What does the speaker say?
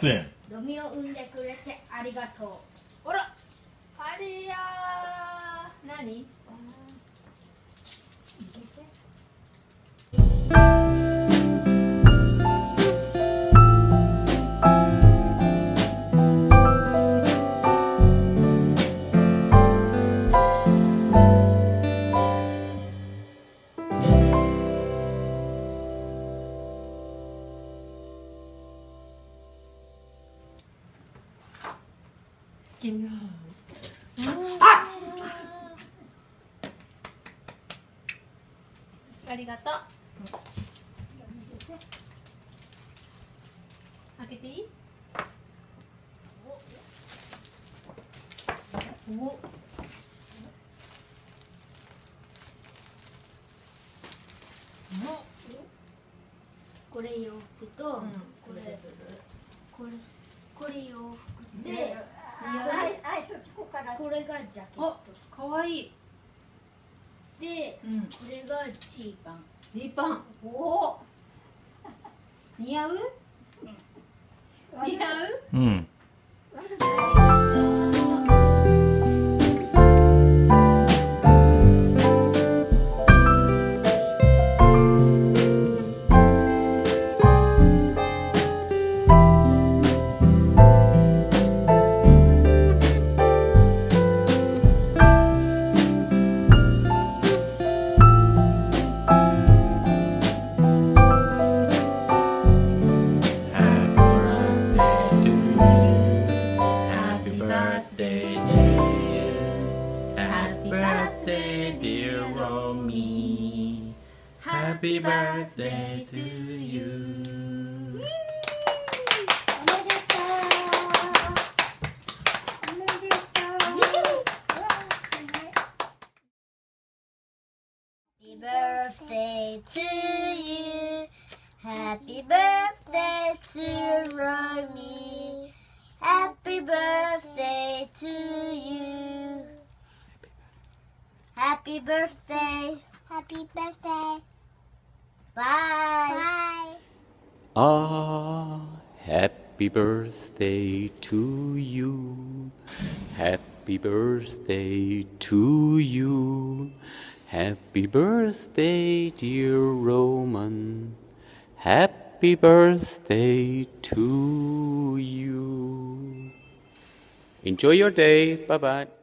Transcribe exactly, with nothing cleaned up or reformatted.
発煙。 ロミオ産んでくれてありがとう。ほら、 あれやー、何？見せて。ありがとう。開けていい？おお。 これ洋服と、これこれこれ洋服で、これがジャケット。 かわいい。 で、 うん、 これがジーパン。 ジーパン。おお。似合う？似合う？ うん。Happy birthday to you. おめでとう。おめでとう。Happy birthday to you. Happy birthday to Ronnie. Happy birthday to you. Happy birthday. Happy birthday. Bye. Bye. Ah, happy birthday to you. Happy birthday to you. Happy birthday, dear Roman. Happy birthday to you. Enjoy your day. Bye bye.